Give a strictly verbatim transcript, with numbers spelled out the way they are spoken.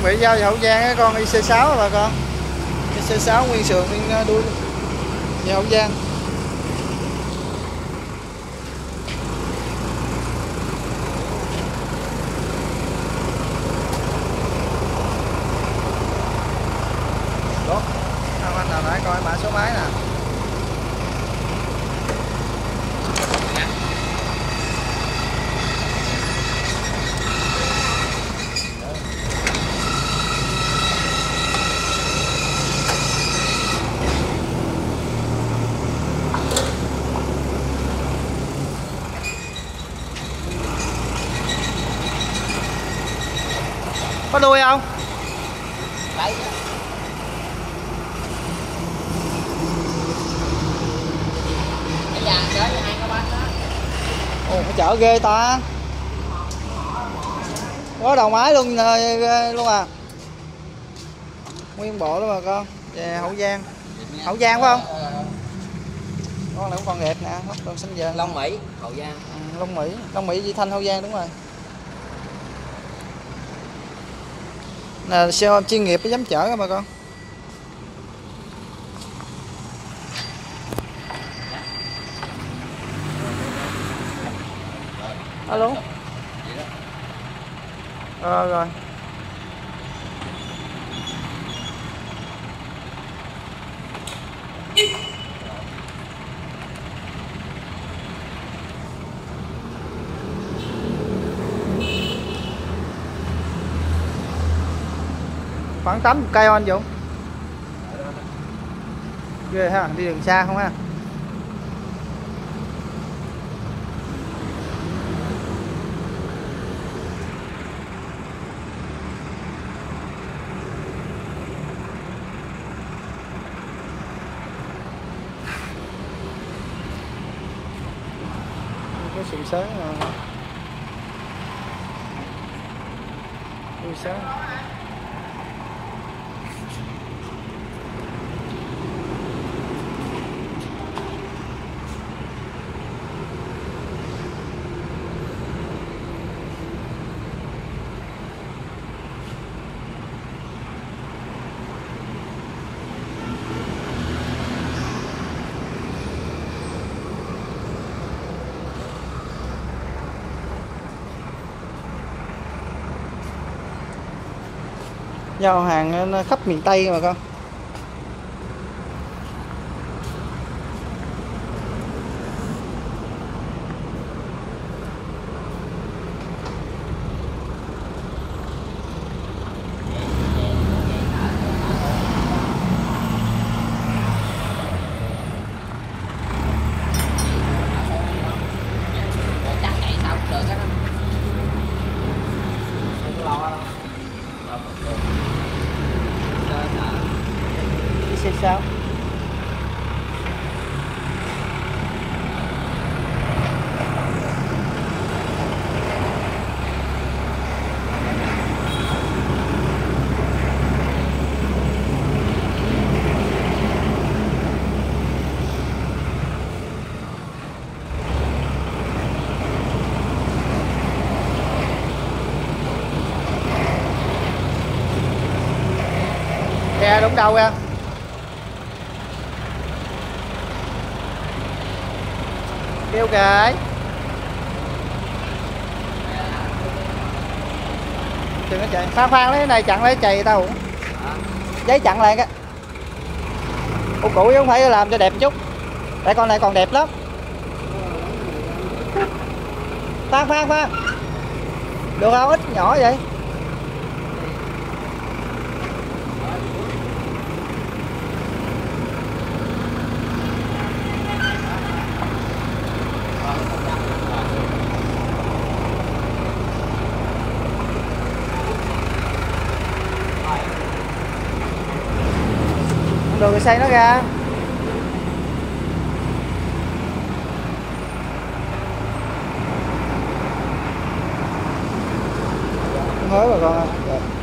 bị giao vào Hậu Giang cái con i xê sáu đó bà con. i xê sáu nguyên sườn nguyên đuôi vào Hậu Giang. Đó, anh nào nãy coi mã số máy nè. Có đuôi không? Đấy. Bây giờ chở cho hai cái bánh đó. Ồ, phải chở ghê ta. Có đầu máy luôn luôn à. Nguyên bộ đó bà con. Về Hậu Giang. Hậu Giang phải không? Con này cũng còn đẹp nè, con xanh dần. Long Mỹ, Hậu Giang. Ừ, Long Mỹ, Long Mỹ Di Thanh Hậu Giang đúng rồi. Nè xe ôm chuyên nghiệp mới dám chở các bà con. Alo. Rồi rồi. Khoảng tám mươi cây không anh Dũng? Ghê ha, đi đường xa không ha? Cái sườn sớm rồi. Sườn sớm. Giao hàng khắp miền Tây mà con. Xe sao? Xe đúng đâu ra? Kêu kìa. Đừng có chạy. Khoan khoan lấy cái này chặn lấy chày tao. Giấy chặn lại cái. Ô cũ chứ không phải làm cho đẹp chút. Tại con này còn đẹp lắm. Khoan khoan khoan. Được không? Ít nhỏ vậy. Được rồi xây nó ra. Mới bà con.